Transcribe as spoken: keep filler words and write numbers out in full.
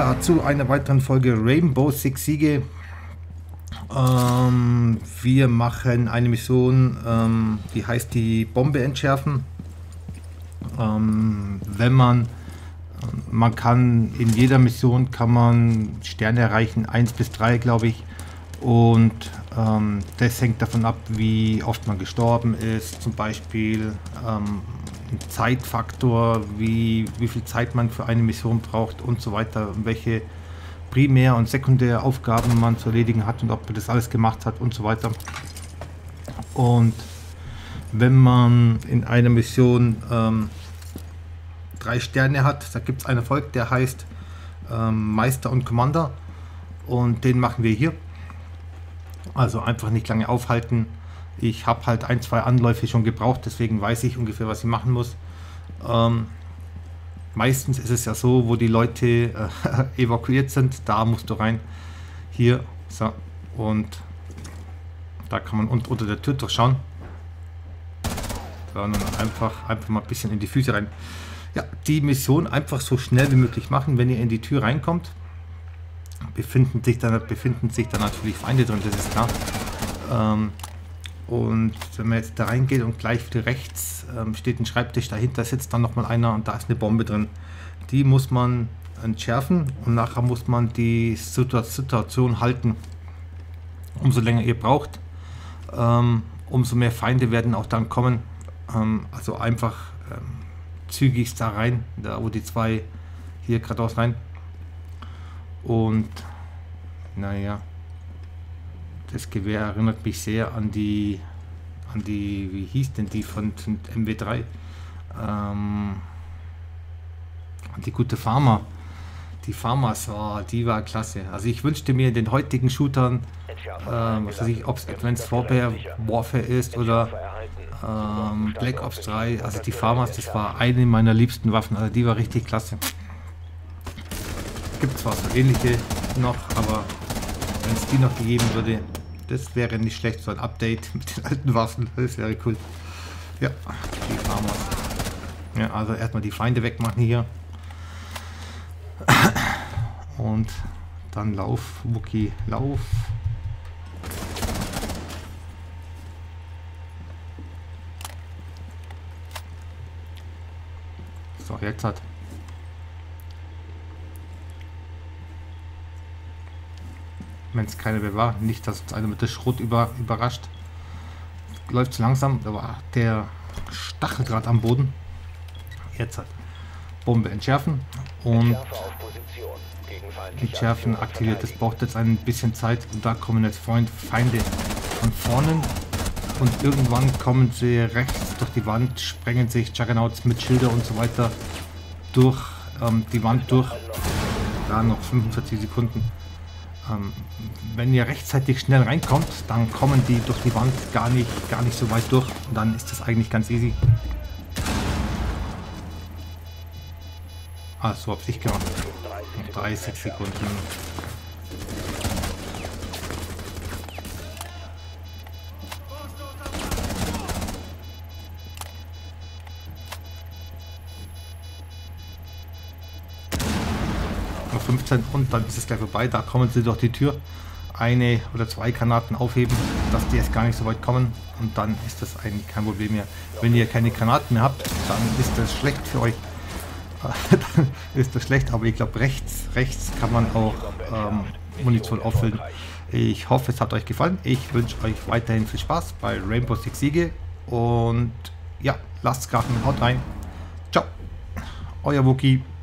Ja, zu einer weiteren Folge Rainbow Six Siege. Ähm, wir machen eine Mission, ähm, die heißt die Bombe entschärfen. Ähm, wenn man, man kann in jeder Mission kann man Sterne erreichen, eins bis drei glaube ich. Und ähm, das hängt davon ab, wie oft man gestorben ist, zum Beispiel ähm, ein Zeitfaktor, wie, wie viel Zeit man für eine Mission braucht und so weiter, welche Primär- und Sekundäraufgaben man zu erledigen hat und ob man das alles gemacht hat und so weiter. Und wenn man in einer Mission ähm, drei Sterne hat, da gibt es einen Erfolg, der heißt ähm, Meister und Commander, und den machen wir hier. Also einfach nicht lange aufhalten. Ich habe halt ein, zwei Anläufe schon gebraucht, deswegen weiß ich ungefähr, was ich machen muss. Ähm, meistens ist es ja so, wo die Leute äh, evakuiert sind, da musst du rein. Hier, so, und da kann man unter, unter der Tür durchschauen. Sondern einfach, einfach mal ein bisschen in die Füße rein. Ja, die Mission einfach so schnell wie möglich machen. Wenn ihr in die Tür reinkommt, befinden sich dann, befinden sich dann natürlich Feinde drin, das ist klar. Ähm, und wenn man jetzt da reingeht und gleich wieder rechts ähm, steht ein Schreibtisch, dahinter sitzt dann nochmal einer und da ist eine Bombe drin. Die muss man entschärfen und nachher muss man die Situation halten. Umso länger ihr braucht, ähm, umso mehr Feinde werden auch dann kommen. Ähm, also einfach ähm, zügig da rein, da wo die zwei hier geradeaus rein. Und naja, das Gewehr erinnert mich sehr an die, an die, wie hieß denn die von, von M W drei? Ähm, an die gute Pharma. Die Pharmas, oh, die war klasse. Also ich wünschte mir in den heutigen Shootern, äh, was weiß ich, ob es Advanced Warfare, Warfare ist oder ähm, Black Ops drei, also die Pharmas, das war eine meiner liebsten Waffen, also die war richtig klasse. Gibt zwar so ähnliche noch, aber wenn es die noch gegeben würde, das wäre nicht schlecht, so ein Update mit den alten Waffen, das wäre cool. Ja, die Pharmas. Ja, also erstmal die Feinde wegmachen hier. Und dann lauf, Wookie, lauf. So, jetzt hat. Wenn es keine mehr war, nicht, dass uns einer mit der Schrot über, überrascht. Läuft zu langsam, da war der Stachel gerade am Boden. Jetzt hat Bombe entschärfen und entschärfen aktiviert. Das braucht jetzt ein bisschen Zeit und da kommen jetzt Freund, Feinde von vorne und irgendwann kommen sie rechts durch die Wand, sprengen sich Juggernauts mit Schilder und so weiter durch ähm, die Wand durch. Da noch fünfundvierzig Sekunden. Ähm, wenn ihr rechtzeitig schnell reinkommt, dann kommen die durch die Wand gar nicht, gar nicht so weit durch und dann ist das eigentlich ganz easy. Ah, so habe ich gemacht. Noch dreißig Sekunden. Noch fünfzehn und dann ist es gleich vorbei. Da kommen sie durch die Tür. Eine oder zwei Granaten aufheben, dass die jetzt gar nicht so weit kommen und dann ist das eigentlich kein Problem mehr. Wenn ihr keine Granaten mehr habt, dann ist das schlecht für euch. Dann ist das schlecht, aber ich glaube rechts, rechts kann man auch ähm, Munition auffüllen. Ich hoffe, es hat euch gefallen. Ich wünsche euch weiterhin viel Spaß bei Rainbow Six Siege und ja, lasst es krachen, haut rein. Ciao, euer Wookie.